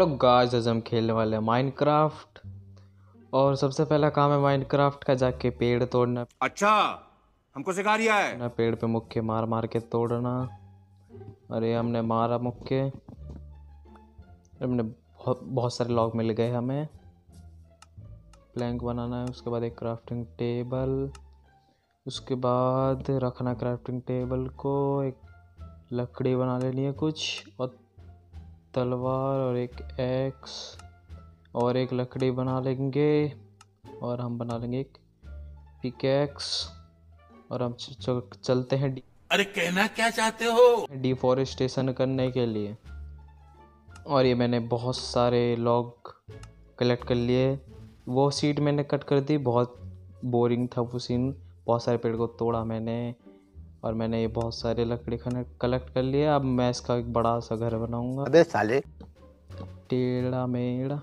Hello guys, आज हम खेलने वाले हैं माइनक्राफ्ट। और सबसे पहला काम है माइनक्राफ्ट का जाके पेड़ तोड़ना। अच्छा, हमको सिखा रिया है। ना पेड़ पे मुक्के मार मार के तोड़ना। अरे हमने मारा मुक्के, हमने बहुत बहुत सारे लॉग मिल गए हमें। प्लैंक बनाना है, उसके बाद एक क्राफ्टिंग टेबल, उसके बाद रखना क्राफ्टिंग टेबल को। एक लकड़ी बना लेनी है कुछ, और तलवार और एक एक्स और एक लकड़ी बना लेंगे। और हम बना लेंगे एक पिकैक्स। और हम चलते हैं अरे कहना क्या चाहते हो? डिफॉरेस्टेशन करने के लिए। और ये मैंने बहुत सारे लॉग कलेक्ट कर लिए। वो सीट मैंने कट कर दी, बहुत बोरिंग था वो सीन। बहुत सारे पेड़ को तोड़ा मैंने, और मैंने ये बहुत सारे लकड़ी खाने कलेक्ट कर लिए। अब मैं इसका एक बड़ा सा घर बनाऊंगा। अबे साले, टेढ़ा मेढ़ा।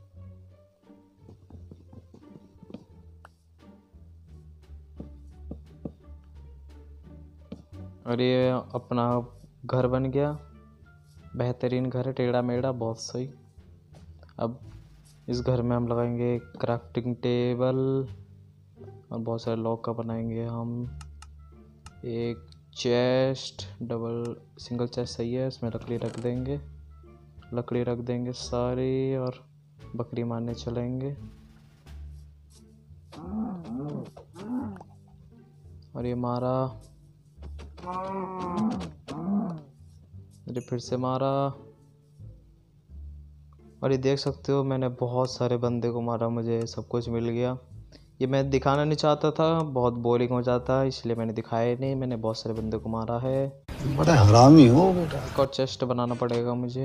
और ये अपना घर बन गया, बेहतरीन घर है, टेढ़ा मेढ़ा, बहुत सही। अब इस घर में हम लगाएंगे क्राफ्टिंग टेबल और बहुत सारे लॉक का बनाएंगे हम। एक चेस्ट, डबल सिंगल चेस्ट सही है, इसमें लकड़ी रख देंगे सारी, और बकरी मारने चलेंगे। और ये मारा, अरे फिर से मारा। और ये देख सकते हो मैंने बहुत सारे बंदे को मारा, मुझे सब कुछ मिल गया। ये मैं दिखाना नहीं चाहता था, बहुत बोरिंग हो जाता, इसलिए मैंने दिखाया नहीं। मैंने बहुत सारे बंदे को मारा है। बड़ा हरामी हो बेटा। एक और चेस्ट बनाना पड़ेगा मुझे।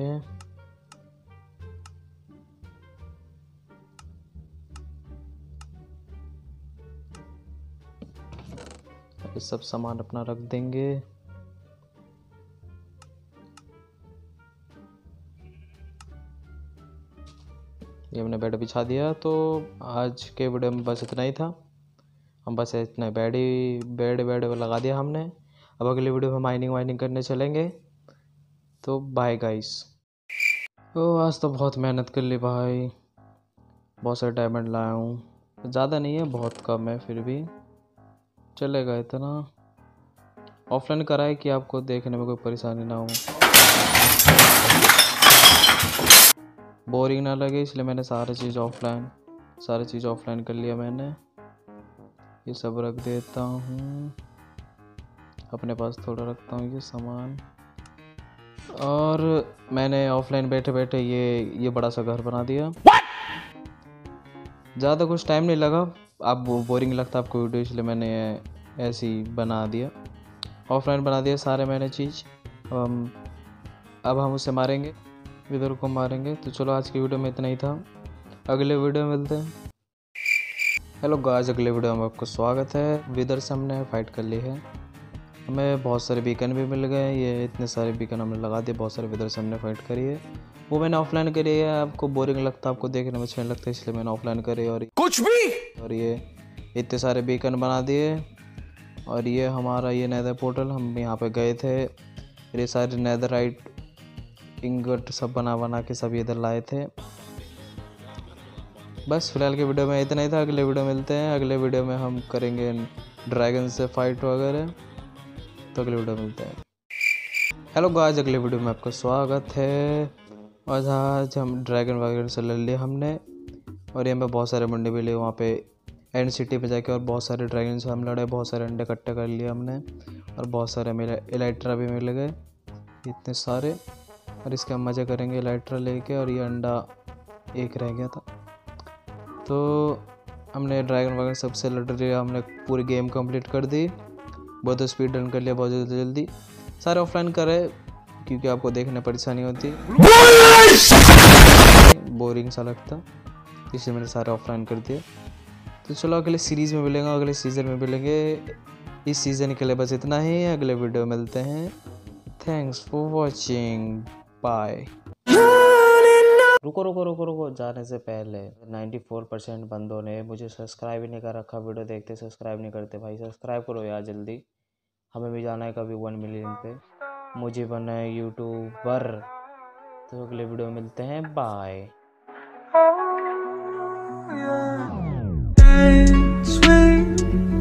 ये सब सामान अपना रख देंगे। ये हमने बेड बिछा दिया। तो आज के वीडियो में बस इतना ही था। हम बस इतने बेड लगा दिया हमने। अब अगली वीडियो में माइनिंग वाइनिंग करने चलेंगे। तो बाय गाइस। तो आज तो बहुत मेहनत कर ली भाई, बहुत सारे डायमंड लाया हूँ। ज़्यादा नहीं है, बहुत कम है, फिर भी चलेगा इतना। ऑफलाइन कराए कि आपको देखने में कोई परेशानी ना हो, बोरिंग ना लगे, इसलिए मैंने सारी चीज़ ऑफलाइन कर लिया मैंने। ये सब रख देता हूँ अपने पास, थोड़ा रखता हूँ ये सामान। और मैंने ऑफलाइन बैठे बैठे ये बड़ा सा घर बना दिया। ज़्यादा कुछ टाइम नहीं लगा, आप बोरिंग लगता आपको वीडियो, इसलिए मैंने ऐसे ही बना दिया, ऑफलाइन बना दिया सारे मैंने चीज़। अब हम उसे मारेंगे, विदर को मारेंगे। तो चलो आज की वीडियो में इतना ही था, अगले वीडियो में मिलते हैं। हेलो गाइस, अगले वीडियो में आपको स्वागत है। विदर से हमने फाइट कर ली है, हमें बहुत सारे बीकन भी मिल गए। ये इतने सारे बीकन हमने लगा दिए, बहुत सारे विदर से हमने फाइट करी है। वो मैंने ऑफलाइन करी है, आपको बोरिंग लगता, आपको देखने में अच्छा नहीं लगता, इसलिए मैंने ऑफलाइन करी। और कुछ भी। और ये इतने सारे बीकन बना दिए। और ये हमारा ये नेदर पोर्टल, हम यहाँ पे गए थे। ये सारे नेदरराइट इंगट सब बना के सब इधर लाए थे। बस फिलहाल के वीडियो में इतना ही था, अगले वीडियो मिलते हैं। अगले वीडियो में हम करेंगे ड्रैगन से फाइट वगैरह। तो अगले वीडियो मिलते हैं। हेलो गाइस, अगले वीडियो में आपका स्वागत है। और आज हम ड्रैगन वगैरह से लड़ लिए हमने। और यहाँ पे बहुत सारे मंडे भी लिए, वहाँ पे एंड सिटी पे जाके, और बहुत सारे ड्रैगन से हम लड़े, बहुत सारे अंडे इकट्ठे कर लिए हमने। और बहुत सारे मेरे एलाइट्रा भी मिल गए, इतने सारे। और इसके हम मज़े करेंगे एलाइट्रा लेके। और ये अंडा एक रह गया था, तो हमने ड्रैगन वगैरह सबसे लड़ लिया, हमने पूरी गेम कंप्लीट कर दी, बहुत स्पीड रन कर लिया, बहुत जल्दी। सारे ऑफलाइन करे क्योंकि आपको देखने परेशानी होती, बोरिंग सा लगता, इसलिए मैंने सारे ऑफलाइन कर दिए। तो चलो अगले सीरीज़ में मिलेंगे, अगले सीज़न में मिलेंगे। इस सीज़न के लिए बस इतना ही, अगले वीडियो मिलते हैं। Thanks for watching, bye. रुको, जाने से पहले 94% बंदों ने मुझे सब्सक्राइब ही नहीं कर रखा। वीडियो देखते सब्सक्राइब नहीं करते भाई, सब्सक्राइब करो यार जल्दी। हमें भी जाना है कभी 1 मिलियन पे, मुझे बनना है यूट्यूबर। तो तो अगले वीडियो में मिलते हैं, बाय। Swing